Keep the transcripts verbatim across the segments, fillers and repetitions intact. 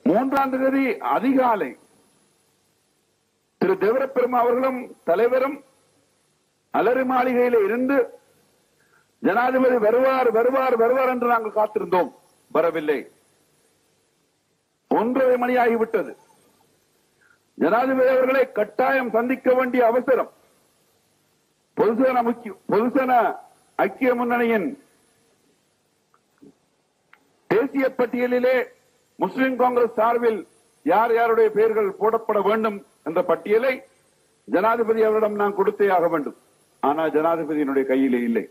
மூன்றாம் தேதி அதிகாலை திரு தேவரப்பெருமா அவர்களும் தலைவரும் அலரி மாளிகையில் இருந்து ஜனாதிபதி வருவார் வருவார் வருவார் என்று நாங்கள் காத்திருந்தோம். வரவில்லை. ஒன்றரை மணி ஆகிவிட்டது. ஜனாதிபதி அவர்களை கட்டாயம் சந்திக்க வேண்டிய அவசரம். பொதுசன முக்கிய பொதுசன ஐக்கிய முன்னணியின் தேசிய பட்டியலிலே முஸ்லிம் காங்கிரஸ் சார்பில் யார் யாருடைய பெயர்கள் போடப்பட வேண்டும் என்ற பட்டியலை ஜனாதிபதி அவரிடம் நான் கொடுத்தே ஆக வேண்டும். ஆனால் ஜனாதிபதியினுடைய கையிலே இல்லை.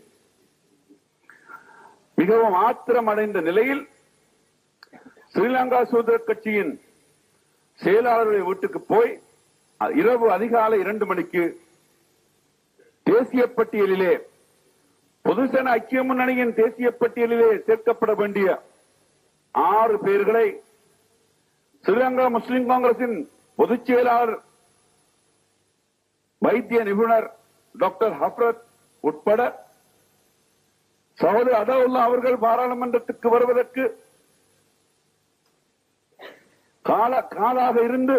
மிகவும் ஆத்திரம் அடைந்த நிலையில் ஸ்ரீலங்கா சுதந்திர கட்சியின் செயலாளருடைய வீட்டுக்கு போய் இரவு அதிகாலை இரண்டு மணிக்கு தேசிய பட்டியலிலே பொதுசன ஐக்கிய முன்னணியின் தேசிய பட்டியலிலே சேர்க்கப்பட வேண்டிய ஆறு பேர்களை ஸ்ரீலங்கா முஸ்லிம் காங்கிரசின் பொதுச் செயலாளர் வைத்திய நிபுணர் டாக்டர் ஹப்ரத் உட்பட சகோதரர் அதாவுல்லா அவர்கள் பாராளுமன்றத்துக்கு வருவதற்கு கால காலாக இருந்து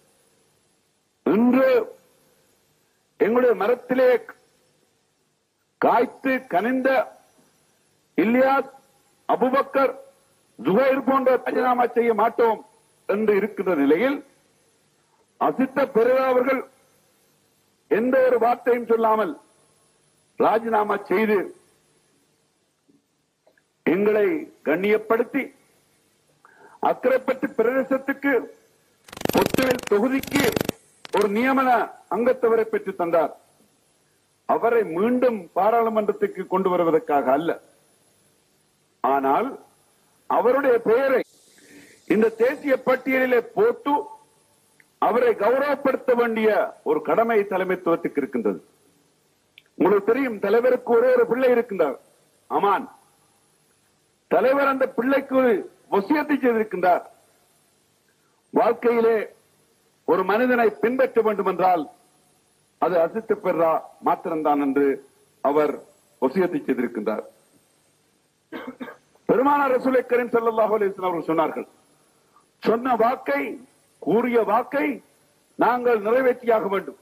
இன்று எங்களுடைய மரத்திலே காய்த்து கனிந்த இல்யாஸ், அபுபக்கர், ஜுஹைர் போன்ற ராஜினாமா செய்ய மாட்டோம் என்று இருக்கின்ற நிலையில் அசித்த பெருவா அவர்கள் எந்த ஒரு வார்த்தையும் சொல்லாமல் ராஜினாமா செய்து எங்களை கண்ணியப்படுத்தி அக்கரைப்பட்டு பிரதேசத்துக்கு பொத்துவில் தொகுதிக்கு ஒரு நியமன அங்கத்தவரை பெற்று தந்தார். அவரை மீண்டும் பாராளுமன்றத்துக்கு கொண்டு வருவதற்காக அல்ல. ஆனால் அவருடைய பெயரை இந்த தேசிய பட்டியலிலே போட்டு அவரை கௌரவப்படுத்த வேண்டிய ஒரு கடமை தலைமைத்துவத்துக்கு இருக்கின்றது. உங்களுக்கு தெரியும், தலைவருக்கு ஒரே ஒரு பிள்ளை இருக்கின்றார், அமான். தலைவர் அந்த பிள்ளைக்கு வசியத்தை செய்திருக்கின்றார். வாழ்க்கையிலே ஒரு மனிதனை பின்பற்ற வேண்டும் என்றால் அது அசித்து பெறா மாத்திரம்தான் என்று அவர் வசியத்தை செய்திருக்கின்றார். பெருமானார் ரசூலை கரீம் ஸல்லல்லாஹு அலைஹி வஸல்லம் அவர்கள் சொன்னார்கள், சொன்ன வாக்கை கூறிய வாக்கை நாங்கள் நிறைவேற்றியாக வேண்டும்.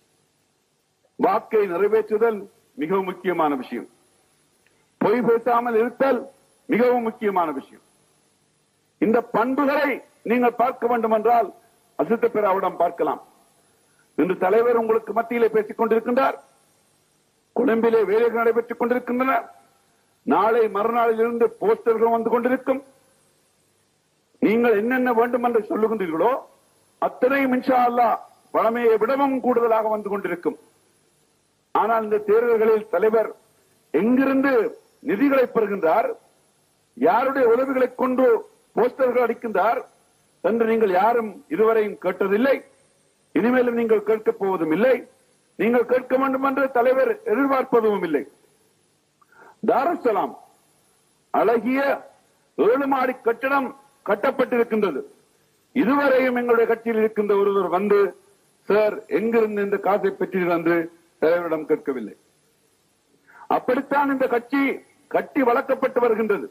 வாக்கை நிறைவேற்றுதல் மிகவும் முக்கியமான விஷயம். பொய் பேசாமல் இருத்தல் மிகவும் முக்கியமான விஷயம். இந்த பண்புகளை நீங்கள் பார்க்க வேண்டும் என்றால் அசித்த பெறாவிடம் பார்க்கலாம். இன்று தலைவர் உங்களுக்கு மத்தியிலே பேசிக் கொண்டிருக்கின்றார். கொழும்பிலே வேலைகள் நடைபெற்றுக் கொண்டிருக்கின்றன. நாளை மறுநாளில் இருந்து போஸ்டர்கள் வந்து கொண்டிருக்கும். நீங்கள் என்னென்ன வேண்டும் என்று சொல்லுகின்றீர்களோ அத்தனையும் இன்ஷா அல்லாஹ் பழமையை விடவும் கூடுதலாக வந்து கொண்டிருக்கும். ஆனால் இந்த தேர்தல்களில் தலைவர் எங்கிருந்து நிதிகளை பெறுகின்றார், யாருடைய உதவிகளை கொண்டு போஸ்டர்கள் அடிக்கின்றார் என்று நீங்கள் யாரும் இதுவரையும் கேட்டதில்லை. இனிமேலும் நீங்கள் கேட்கப் போவதும் இல்லை. நீங்கள் கேட்க வேண்டும் என்று தலைவர் எதிர்பார்ப்பதும் இல்லை. தாருஸ்ஸலாம் அழகிய ஏழு மாடி கட்டடம் கட்டப்பட்டிருக்கின்றது. இதுவரையும் எங்களுடைய கட்சியில் இருக்கின்ற ஒருவர் வந்து சார் எங்கிருந்து இந்த காசை பெற்றீர்கள் என்று தலைவரிடம் கேட்கவில்லை. அப்படித்தான் இந்த கட்சி கட்டி வளர்க்கப்பட்டு வருகின்றது.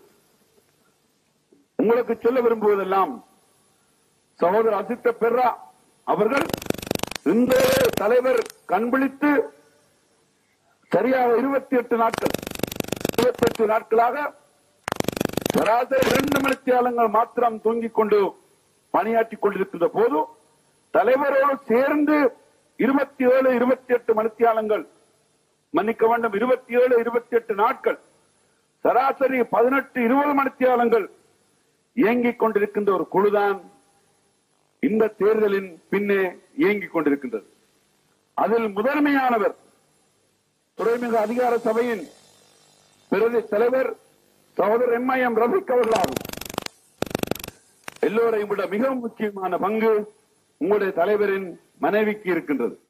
உங்களுக்கு சொல்ல விரும்புவதெல்லாம், சகோதரர் அசித்த பெர்ரா அவர்கள் இந்த தலைவர் கண்பிடித்து சரியாக இருபத்தி எட்டு நாட்கள் இருபத்தி எட்டு நாட்களாக சராசரி இரண்டு மணித்தியாலங்கள் மாத்திரம் தூங்கிக் கொண்டு பணியாற்றிக் கொண்டிருக்கின்ற போது தலைவரோடு சேர்ந்து இருபத்தி ஏழு இருபத்தி எட்டு மணித்தியாலங்கள் மன்னிக்க வேண்டும் இருபத்தி ஏழு இருபத்தி எட்டு நாட்கள் சராசரி பதினெட்டு இருபது மணித்தியாலங்கள் இயங்கிக் கொண்டிருக்கின்ற ஒரு குழுதான் இந்த தேர்தலின் பின்னே இயங்கிக் கொண்டிருக்கின்றது. அதில் முதன்மையானவர் துறைமுக அதிகார சபையின் பிரதி தலைவர் சகோதரர் எம் ஐ எம் ரஃபீக் அவர்களாகும். எல்லோரையும் விட மிகவும் முக்கியமான பங்கு உங்களுடைய தலைவரின் மனைவிக்கு இருக்கின்றது.